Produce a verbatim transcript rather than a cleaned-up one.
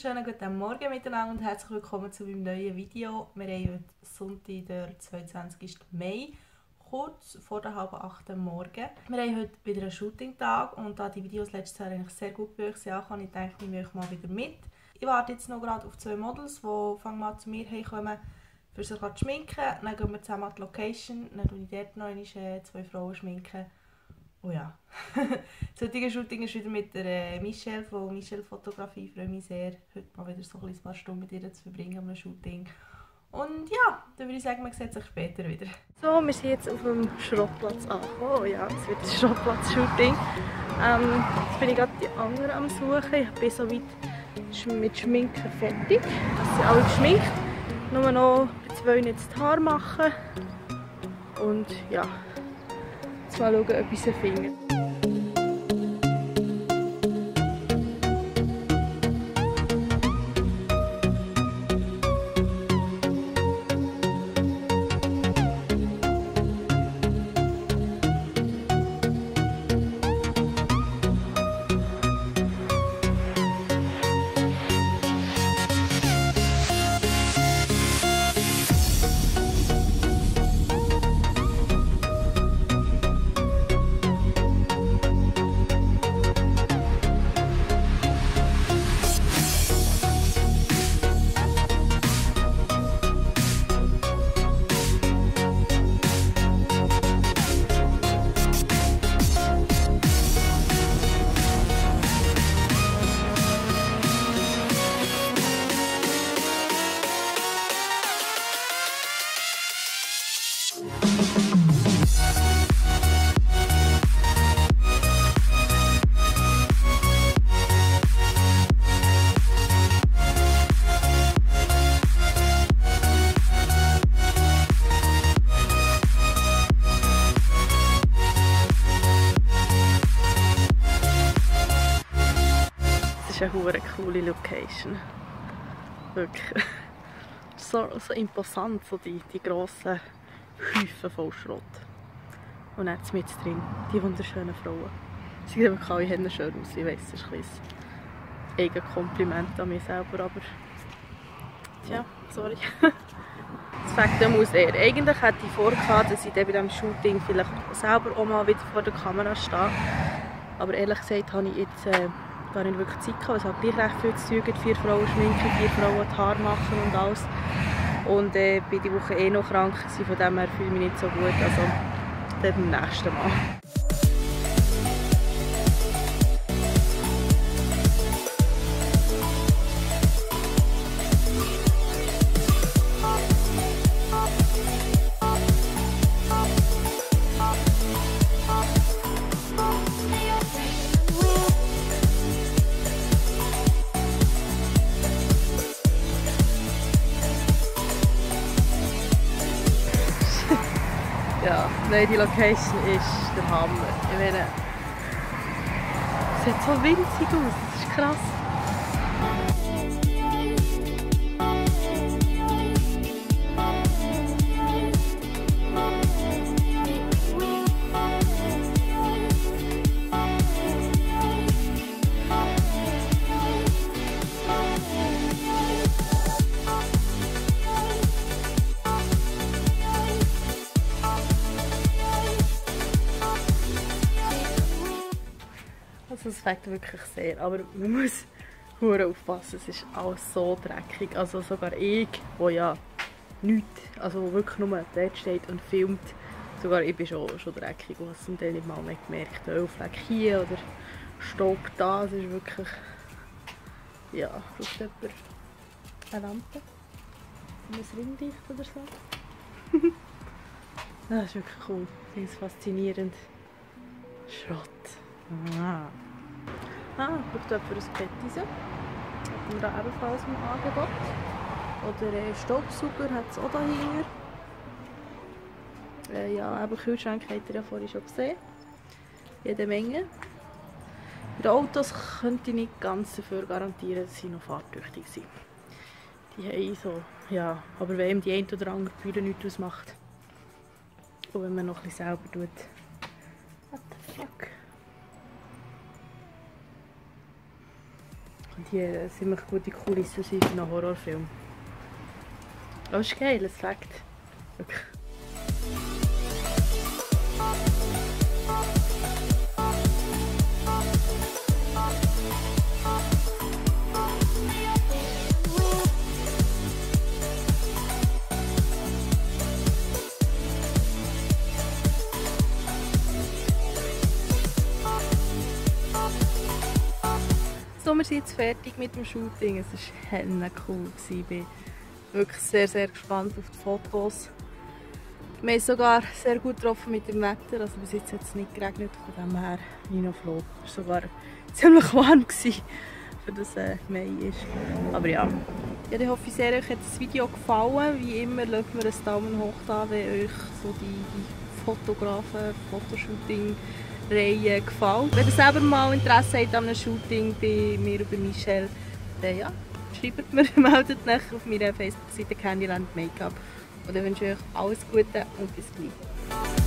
wunderschönen guten Morgen miteinander und herzlich willkommen zu meinem neuen Video. Wir haben heute Sonntag, den zweiundzwanzigsten Mai, kurz vor der halben acht am Morgen. Wir haben heute wieder einen Shooting-Tag und da die Videos letztes Jahr eigentlich sehr gut bei euch sind, habe ich gedacht, ich nehme euch mal wieder mit. Ich warte jetzt noch gerade auf zwei Models, die fangen mal zu mir kommen, für sich zu schminken. Dann gehen wir zusammen an die Location, dann schminke ich dort noch einmal zwei Frauen. Schminken. Oh ja. Das heutige Shooting ist wieder mit der äh, Michelle von Michelle Fotografie. Ich freue mich sehr, heute mal wieder so ein paar Stunden mit ihr zu verbringen am Shooting. Und ja, dann würde ich sagen, man sieht sich später wieder. So, wir sind jetzt auf dem Schrottplatz angekommen. Oh ja, es wird ein Schrottplatz-Shooting. Ähm, jetzt bin ich gerade die anderen am Suchen. Ich bin so weit mit Schminken fertig. Das sind alle geschminkt. Nur noch bei zwei jetzt die Haare machen. Und ja, jetzt mal schauen, ob ich sie finde. Das ist eine coole Location. Wirklich. So, so imposant, so die, die grossen Häufen voll Schrott. Und jetzt mit drin, die wunderschönen Frauen. Sie sehen wirklich alle schön aus. Ich weiss, das ist ein eigenes Kompliment an mich selber, aber tja, sorry. Das fängt dann aus eher. Eigentlich hätte ich vorgehabt, dass ich dann bei diesem Shooting vielleicht selber auch mal wieder vor der Kamera stehe. Aber ehrlich gesagt habe ich jetzt äh, gar nicht wirklich Zeit gehabt. Es hat gleich recht viel zu tun. Vier Frauen schminken, vier Frauen die Haare machen und alles. Und äh, bin die Woche eh noch krank gewesen, von dem her fühle ich mich nicht so gut. Also dann beim nächsten Mal. Ja, nein, die Location ist der Hammer. Ich meine, es sieht so winzig aus, das ist krass. Also es fängt wirklich sehr, aber man muss hure aufpassen, es ist alles so dreckig. Also sogar ich, wo ja nichts, also wirklich nur dort steht und filmt, sogar ich bin schon, schon dreckig und habe es zum Teil nicht mal mehr gemerkt. Ölfleck hier oder Staub da, es ist wirklich, ja, braucht jemand eine Lampe, ein Ringlicht oder so. Das ist wirklich cool, das ist faszinierend. Schrott. Ah. Ah, braucht jemand ein Bettise. Haben wir da ebenfalls im Angebot. Oder äh, Staubsauger hat es auch hier. Äh, ja, eben Kühlschrank habt ihr ja vorhin schon gesehen. Jede Menge. Bei den Autos könnte ich nicht ganz dafür garantieren, dass sie noch fahrtüchtig sind. Die haben so, ja, aber wenn ihm die eine oder andere Bühne nichts ausmacht. Und wenn man noch ein bisschen selber tut. What the fuck? hier eine ziemlich gute Kulisse sein für einen Horrorfilm. Das ist geil, es fängt. Wirklich. So, wir sind jetzt fertig mit dem Shooting. Es war helle cool. Ich bin wirklich sehr, sehr gespannt auf die Fotos. Wir haben sogar sehr gut getroffen mit dem Wetter. Also bis jetzt hat es nicht geregnet, von dem her bin ich noch froh. Es war sogar ziemlich warm, für das äh, Mai ist. Aber ja. Ja, ich hoffe sehr, euch hat das Video gefallen. Wie immer, lasst mir einen Daumen hoch da, wenn euch so die, die Fotografen, Fotoshooting Reihe gefällt. Wenn ihr selber mal Interesse habt an einem Shooting bei mir über Michelle, dann ja, schreibt mir, meldet euch auf meiner Facebook-Seite Candyland Make-up. Und dann wünsche ich euch alles Gute und bis gleich.